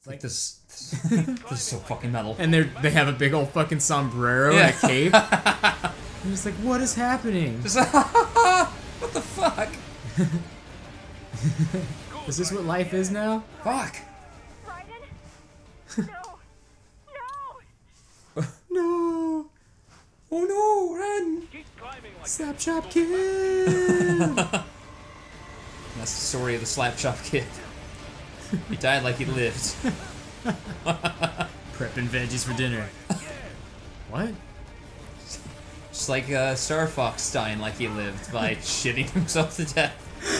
like this is so fucking metal. And they have a big old fucking sombrero and a cape. I'm just like, what is happening? Just what the fuck? Is this what life is now? Fuck. No. Oh no, run! Slap Chop Kid! That's the story of the Slap Chop Kid. He died like he lived. Prepping veggies for dinner. What? Just like Star Fox dying like he lived by shitting himself to death.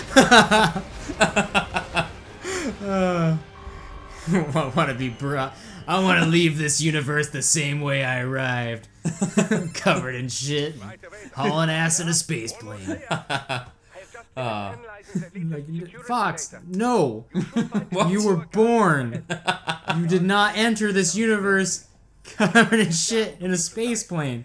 I want to be I want to leave this universe the same way I arrived. Covered in shit, hauling ass in a space plane. Fox, no! You were born! You did not enter this universe covered in shit in a space plane.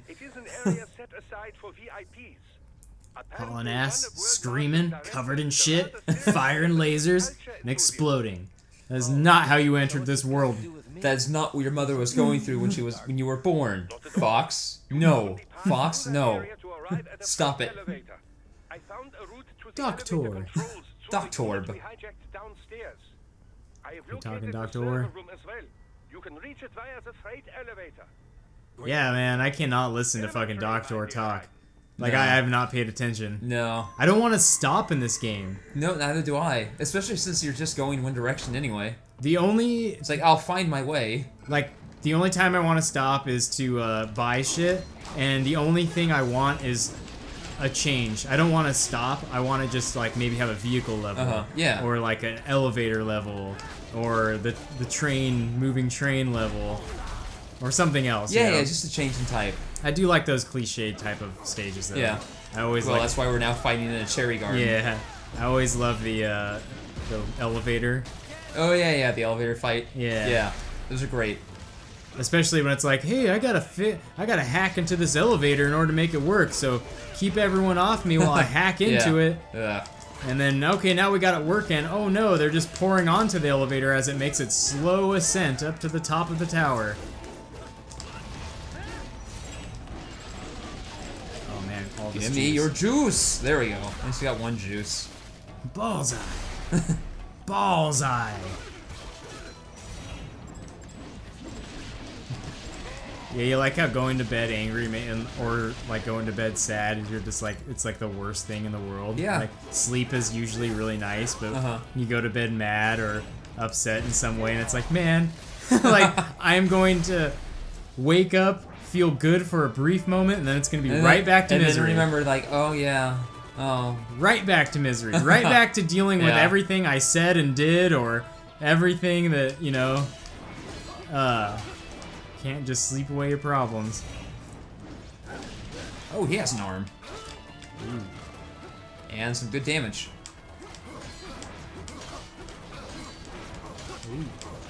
Hauling ass, screaming, covered in shit, firing lasers, and exploding. That is not how you entered this world. That is not what your mother was going through when you were born. Fox, no. Fox, no. Stop it. Doctor. Doctor. You talking, Doctor? Yeah, man, I cannot listen to fucking Doctor talk. Like, No. I have not paid attention. No. I don't want to stop in this game. No, neither do I. Especially since you're just going one direction anyway. The only... It's like, I'll find my way. Like, the only time I want to stop is to buy shit, and the only thing I want is a change. I don't want to stop. I want to just, like, maybe have a vehicle level. Yeah. Or, like, an elevator level. Or the moving train level. Or something else. Yeah, you know? yeah, just a change in type. I do like those cliched type of stages, though. Yeah. I always Well, like... that's why we're now fighting in a cherry garden. Yeah. I always love the elevator. Oh, yeah, the elevator fight. Yeah. Yeah. Those are great. Especially when it's like, hey, I gotta hack into this elevator in order to make it work, so keep everyone off me while I hack into it. Yeah. And then, okay, now we got it working. Oh no, they're just pouring onto the elevator as it makes its slow ascent up to the top of the tower. Oh man, all this Give me juice. your juice! There we go. At least we got one juice. Bullseye. Bullseye. Yeah, you like how going to bed angry or like going to bed sad is you're just like, it's like the worst thing in the world. Yeah. Like sleep is usually really nice, but you go to bed mad or upset in some way and it's like, man, like I'm going to wake up, feel good for a brief moment, and then it's going to be right back to misery. And then remember like, oh yeah, oh. Right back to misery. Right back to dealing with everything I said and did or everything that, you know, can't just sleep away your problems. Oh, he has an arm. Ooh. And some good damage. Ooh.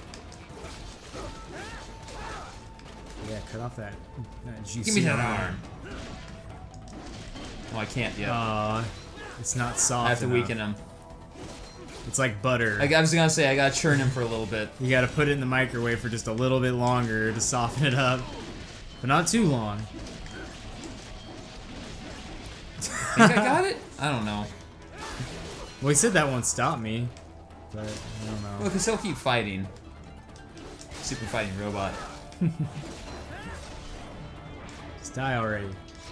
Yeah, cut off that juicy Give me that arm. Oh, I can't yet. It's not soft I have to enough. weaken him. It's like butter. I was gonna say, I gotta churn him for a little bit. You gotta put it in the microwave for just a little bit longer to soften it up. But not too long. Think I got it? I don't know. Well, he said that won't stop me. But, I don't know. Well, because he'll keep fighting. Super fighting robot. Just die already.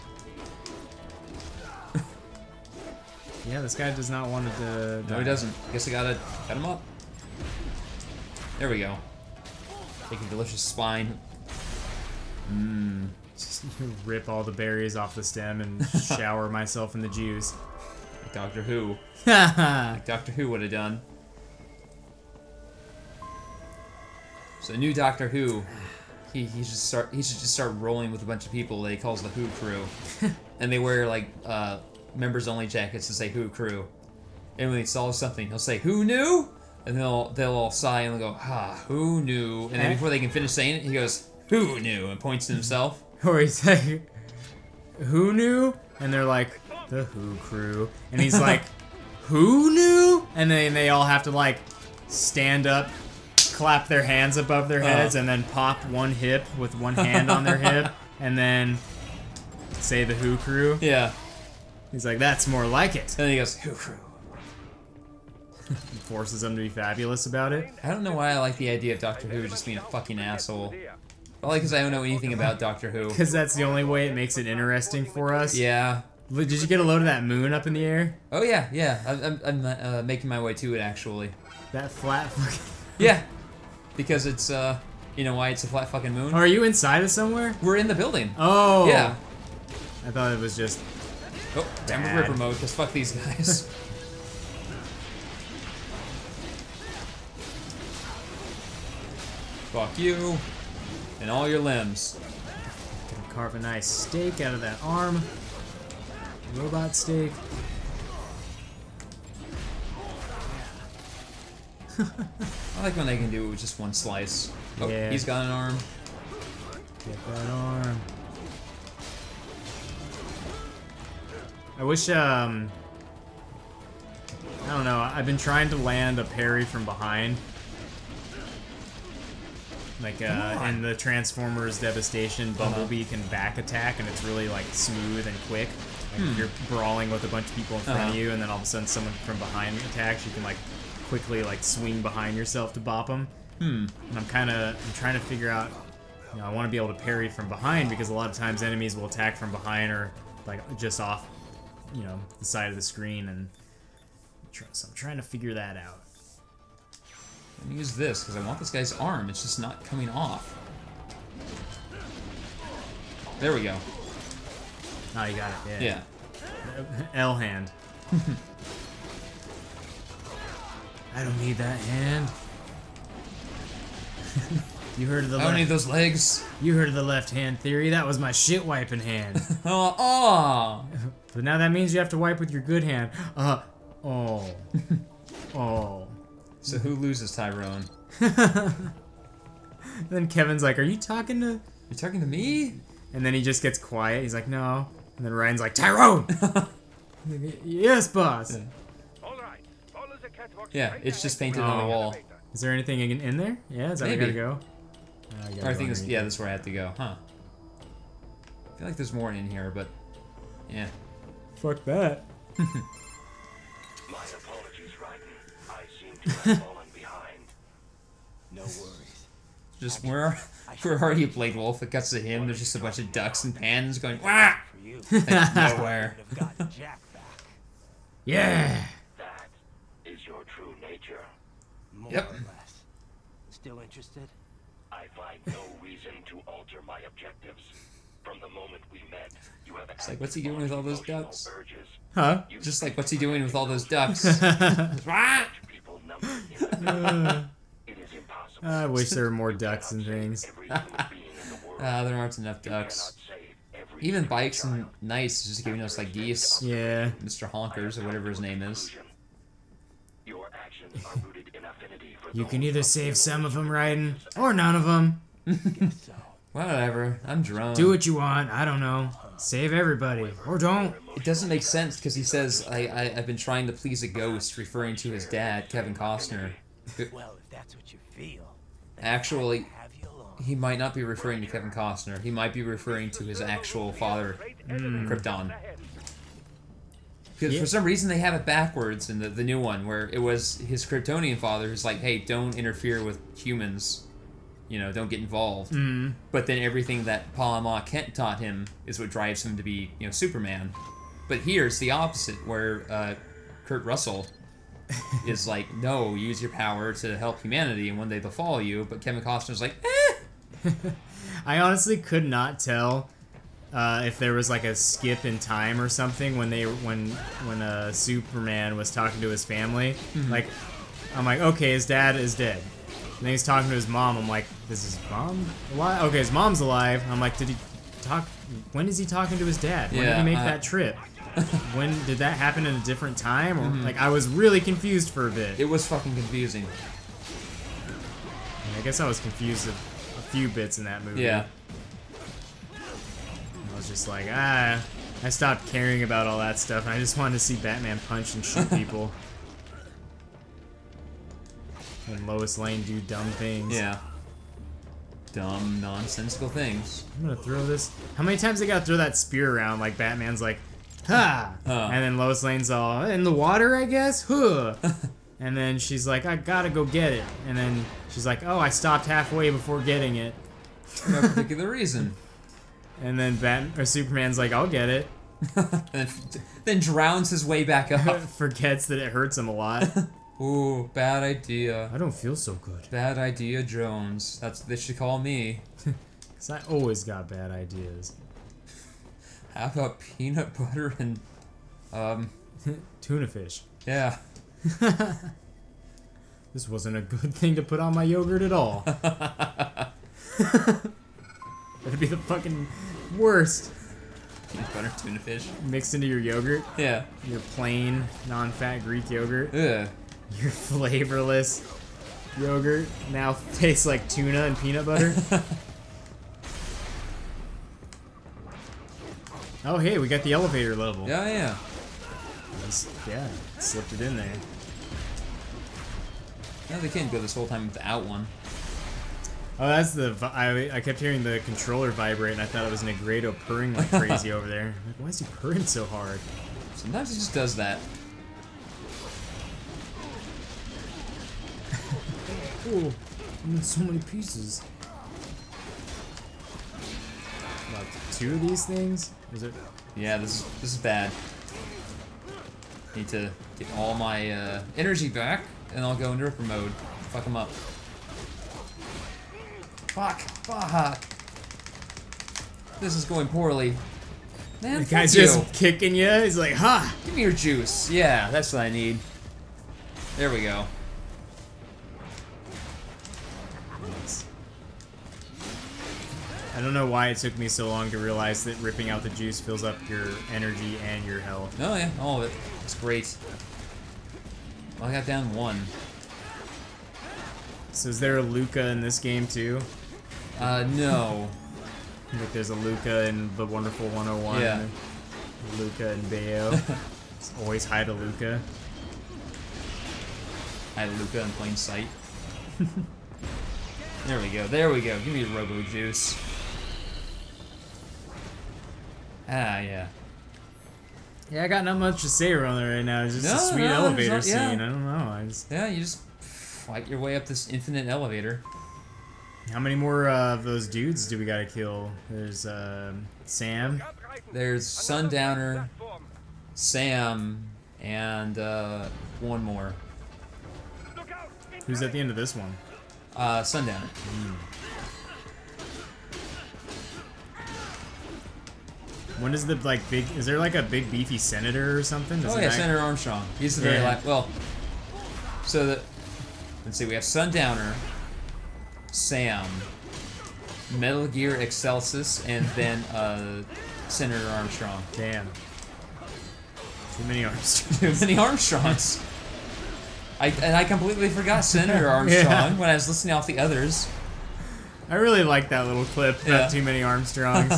Yeah, this guy does not want to die. No, he doesn't. Guess I gotta cut him up. There we go. Take a delicious spine. Mmm. Just rip all the berries off the stem and shower myself in the juice. Like Doctor Who. Like Doctor Who would have done. So new Doctor Who. He should just start rolling with a bunch of people that he calls the Who crew. And they wear like members only jackets to say Who crew. And when he solves something, he'll say, "Who knew?" And they'll all sigh and they'll go, "Ah, who knew?" And then before they can finish saying it, he goes, "Who knew?" and points to himself. Or he's like, "Who knew?" And they're like, "The Who crew." And he's like, "Who knew?" And then they all have to like stand up clap their hands above their heads and then pop one hip with one hand on their hip and then say the Who Crew. Yeah. He's like, that's more like it. And then he goes, Who Crew. He forces them to be fabulous about it. I don't know why I like the idea of Doctor Who just being a fucking asshole. Probably because I don't know anything about Doctor Who. Because that's the only way it makes it interesting for us. Yeah. Did you get a load of that moon up in the air? Oh yeah, yeah. I'm making my way to it actually. That flat fucking... Yeah. Because it's, you know why it's a flat fucking moon? Oh, are you inside of somewhere? We're in the building. Oh. Yeah. I thought it was just... Oh, damn it, Ripper mode, because fuck these guys. Fuck you. And all your limbs. Gonna carve a nice steak out of that arm. Robot steak. I like when they can do it with just one slice. Oh, Yeah. he's got an arm. Get that arm. I wish, I don't know, I've been trying to land a parry from behind. Like, in the Transformers Devastation, Bumblebee can back attack, and it's really, like, smooth and quick. Like, if you're brawling with a bunch of people in front of you, and then all of a sudden someone from behind attacks, you can, like, quickly, like, swing behind yourself to bop them. And I'm trying to figure out, you know, I want to be able to parry from behind, because a lot of times enemies will attack from behind or, like, just off, you know, the side of the screen, and so I'm trying to figure that out. Let me use this, because I want this guy's arm. It's just not coming off. There we go. Oh, you got it, yeah. Yeah. L hand. I don't need that hand. You heard of the I don't need those legs. You heard of the left hand theory? That was my shit wiping hand. Oh. But now that means you have to wipe with your good hand. Oh. Oh. So who loses, Tyrone? Then Kevin's like, are you talking to... You're talking to me? And then he just gets quiet. He's like, no. And then Ryan's like, Tyrone! Yes, boss. Yeah, it's just painted on the wall. Is there anything in there? Yeah, is that where I gotta go? Or I think this, yeah, that's where I have to go, huh? I feel like there's more in here, but yeah. Fuck that. My apologies, Raiden. I seem to have fallen behind. No worries. Just where are you, Blade Wolf? It cuts to him. There's just a bunch of ducks and pans going wah. Like, nowhere. Yeah. That is your true nature. More or less. Still interested? I find no reason to alter my objectives. From the moment we met, you have It's like, what's he doing with all those ducks? urges. Huh? Just like, what's he doing with all those ducks? Wah! People numbered in a It is impossible. I wish there were more ducks and things. Every human being in the world. There aren't enough ducks. Even Bikes and Knights is just giving us like geese. Yeah. Mr. Honkers or whatever his name is. Your actions are rooted in affinity for You can either save some of them, Raiden, or none of them. Whatever. I'm drunk. Do what you want. I don't know. Save everybody, or don't. It doesn't make sense because he says, I've been trying to please a ghost, referring to his dad, Kevin Costner. Well, if that's what you feel. Actually, he might not be referring to Kevin Costner. He might be referring to his actual father, Krypton. Because for some reason they have it backwards in the new one, where it was his Kryptonian father who's like, hey, don't interfere with humans. You know, don't get involved. But then everything that Pa Kent taught him is what drives him to be, you know, Superman. But here it's the opposite, where Kurt Russell is like, no, use your power to help humanity, and one day they'll follow you. But Kevin Costner's like, eh. I honestly could not tell if there was like a skip in time or something when Superman was talking to his family. Like, I'm like, okay, his dad is dead. And then he's talking to his mom. I'm like, is his mom alive? Okay, his mom's alive. I'm like, did he talk? When is he talking to his dad? When did he make that trip? When did that happen in a different time? Or like, I was really confused for a bit. It was fucking confusing. I guess I was confused a few bits in that movie. Yeah. I was just like, I stopped caring about all that stuff, and I just wanted to see Batman punch and shoot people. And Lois Lane do dumb things. Yeah. Dumb, nonsensical things. I'm gonna throw this. How many times they gotta throw that spear around like Batman's like, ha! And then Lois Lane's all, in the water, I guess? Huh! And then she's like, I gotta go get it. And then she's like, oh, I stopped halfway before getting it. For no particular reason. And then Superman's like, I'll get it. And then drowns his way back up. Forgets that it hurts him a lot. Ooh, bad idea. I don't feel so good. Bad idea, Jones. That's what they should call me. Because I always got bad ideas. How about peanut butter and, Tuna fish. yeah. This wasn't a good thing to put on my yogurt at all. That'd be the fucking worst. Peanut butter, tuna fish. Mixed into your yogurt. Yeah. Your plain, non-fat Greek yogurt. Ugh. Your flavorless yogurt now tastes like tuna and peanut butter. Oh, hey, we got the elevator level. Yeah, yeah. Yeah, slipped it in there. No, they can't go this whole time without one. Oh, that's the... I kept hearing the controller vibrate, and I thought it was Negredo purring like crazy over there. Like, why is he purring so hard? Sometimes he just does that. Oh, I'm in so many pieces. About 2 of these things? Is it? Yeah, this is bad. Need to get all my energy back, and I'll go into Ripper mode. Fuck him up. Fuck. This is going poorly. Man, The fuck guy's you. just kicking you. He's like, ha! Give me your juice. Yeah, that's what I need. There we go. I don't know why it took me so long to realize that ripping out the juice fills up your energy and your health. Oh yeah, all of it. It's great. Well, I got down 1. So is there a Luca in this game too? No. Like there's a Luca in The Wonderful 101. Yeah. Luca and Bayo. Just always hide a Luca. I had Luca in plain sight. There we go. There we go. Give me the Robo Juice. Ah, yeah. Yeah, I got not much to say around there right now. It's just a sweet elevator scene. I don't know. Yeah, you just fight your way up this infinite elevator. How many more of those dudes do we gotta kill? There's Sam. There's Sundowner, Sam, and one more. Who's at the end of this one? Sundowner. When is the like big? Is there like a big beefy senator or something? Oh yeah, Senator Armstrong. He's the very last. Well, so let's see. We have Sundowner, Sam, Metal Gear Excelsis, and then Senator Armstrong. Damn. Too many Armstrongs. Too many Armstrongs. I completely forgot Senator Armstrong when I was listening off the others. I really like that little clip about too many Armstrongs.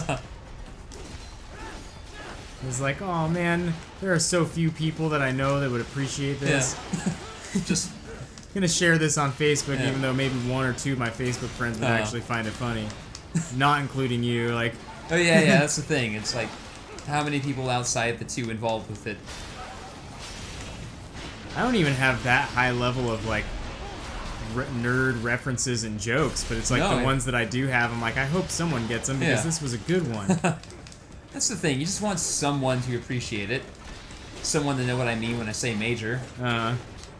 It was like, oh man, there are so few people that I know that would appreciate this. Yeah. Just gonna share this on Facebook, even though maybe 1 or 2 of my Facebook friends would actually find it funny. Not including you, like. Oh yeah, that's the thing. It's like, how many people outside the 2 involved with it? I don't even have that high level of like nerd references and jokes, but it's like the ones that I do have, I'm like, I hope someone gets them because this was a good one. That's the thing. You just want someone to appreciate it. Someone to know what I mean when I say major. Wanna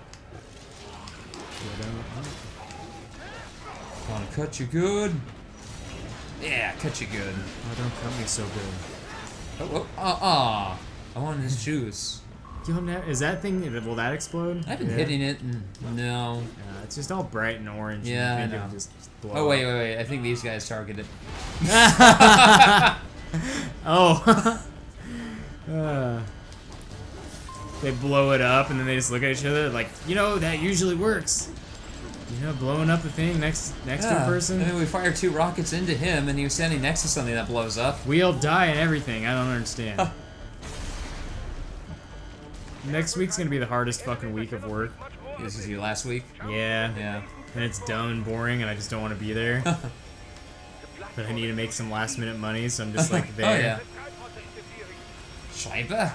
cut you good? Yeah, cut you good. Oh, don't cut me so good. I want his juice. Is that thing, will that explode? I've been hitting it, and no. It's just all bright and orange. Yeah, and I know. just blow Oh, wait. up. I think these guys targeted. Oh. They blow it up, and then they just look at each other like, you know, that usually works. You know, blowing up the thing next to a person. And then we fire 2 rockets into him, and he was standing next to something that blows up. We all die and everything. I don't understand. Next week's gonna be the hardest fucking week of work. This is you last week? Yeah. Yeah. And it's dumb and boring, and I just don't want to be there. But I need to make some last minute money, so I'm just like there. Oh, yeah. Scheibe.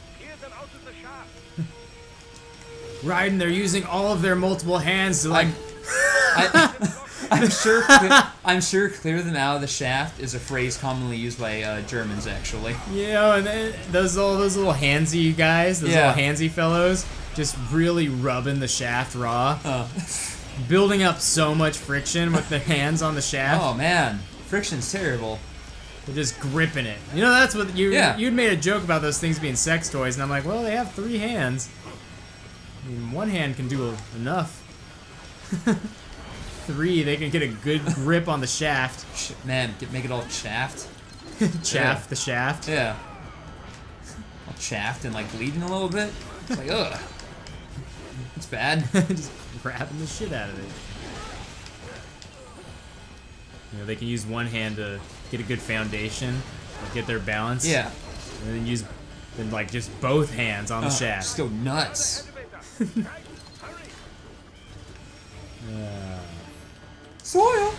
Raiden, they're using all of their multiple hands to like. I'm sure clear them out of the shaft is a phrase commonly used by Germans, actually. Yeah, and then those little handsy guys, those little handsy fellows, just really rubbing the shaft raw, building up so much friction with their hands on the shaft. Oh man, friction's terrible. They're just gripping it. You know, that's what you'd made a joke about those things being sex toys, and I'm like, well, they have 3 hands. I mean, 1 hand can do enough. 3, they can get a good grip on the shaft. Man, make it all chaffed. Chaff the shaft. Yeah. All chaffed and like bleeding a little bit. It's like, ugh. It's bad. Just grabbing the shit out of it. You know, they can use 1 hand to get a good foundation, get their balance. Yeah. And then like just both hands on the shaft. Just go nuts. Soil.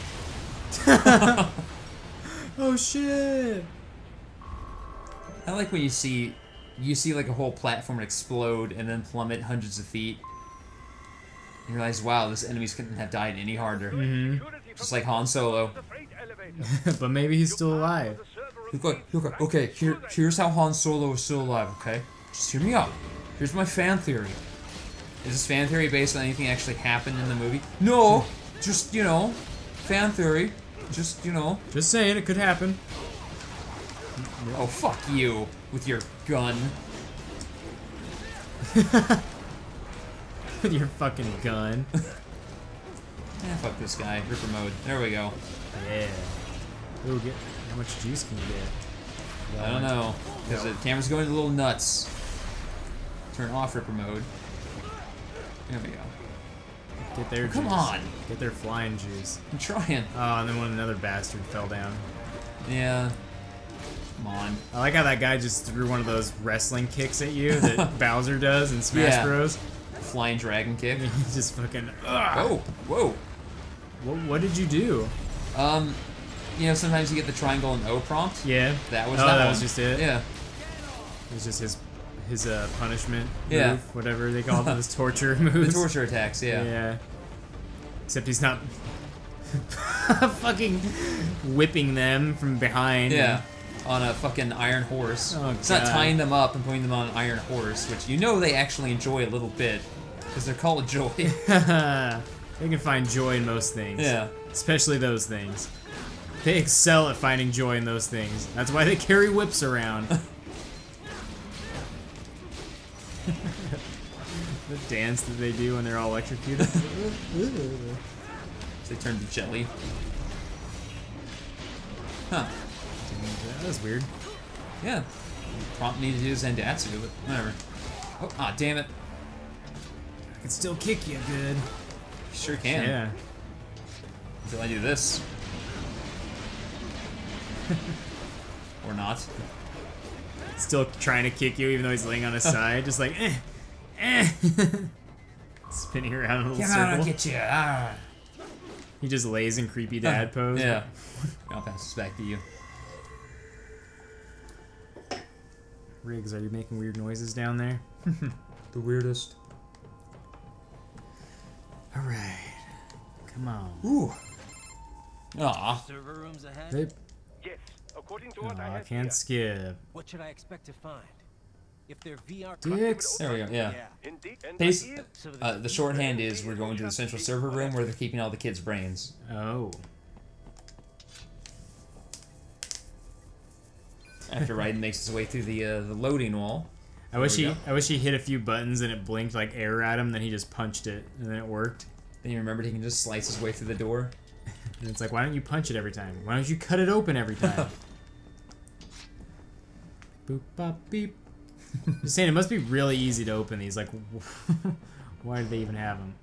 Oh shit! I like when you see like a whole platform explode and then plummet hundreds of feet. You realize, wow, this enemies couldn't have died any harder. Mm-hmm. Just like Han Solo. But maybe he's still alive. Okay, here's how Han Solo is still alive, okay? Just hear me out. Here's my fan theory. Is this fan theory based on anything that actually happened in the movie? No! Just, you know, fan theory. Just, you know. Just saying, it could happen. Oh, fuck you with your gun. With your fucking gun. Yeah, fuck this guy. Ripper mode. There we go. Yeah. Ooh, how much juice can you get? I don't know. Because the camera's going a little nuts. Turn off Ripper mode. There we go. Get their juice. Come on. Get their flying juice. I'm trying. Oh, and then another bastard fell down. Yeah. Come on. I like how that guy just threw one of those wrestling kicks at you that Bowser does in Smash Bros. Flying dragon kick. He just fucking. Whoa, whoa. What did you do? You know, sometimes you get the triangle and O prompt. Yeah. That was that was just it. Yeah. It was just his punishment Yeah. move, whatever they call it, his torture moves. The torture attacks, yeah. Yeah. Except he's not fucking whipping them from behind. Yeah. On a fucking iron horse. Oh, it's God. not tying them up and putting them on an iron horse, which you know they actually enjoy a little bit. Because they're called joy. They can find joy in most things. Yeah. Especially those things. They excel at finding joy in those things. That's why they carry whips around. The dance that they do when they're all electrocuted. They turn to jelly. Huh. That was weird. Yeah. Prompt needed to do Zandatsu, but whatever. Oh, ah, damn it. I can still kick you good. Sure can. Yeah. Until I do this. Or not. Still trying to kick you even though he's laying on his side. Just like, spinning around in a little circle. I'll get you. Ah. He just lays in creepy dad pose. Yeah. I'll pass this back to you. Riggs, are you making weird noises down there? The weirdest. Alright. Come on. Ooh. Aw. Server rooms ahead? They, Yes, according to oh, what I have can't here. skip. What should I expect to find? If they're VR Dicks. There we go, yeah. Indeed, and Pace, ideas- the shorthand is we're going to the central server room where they're keeping all the kids' brains. Oh. After Raiden makes his way through the loading wall. I wish we he hit a few buttons and it blinked like error at him, then he just punched it and then it worked. Then you remembered he can just slice his way through the door. And it's like, why don't you punch it every time? Why don't you cut it open every time? Boop bop beep. Just saying, it must be really easy to open these. Like, why do they even have them?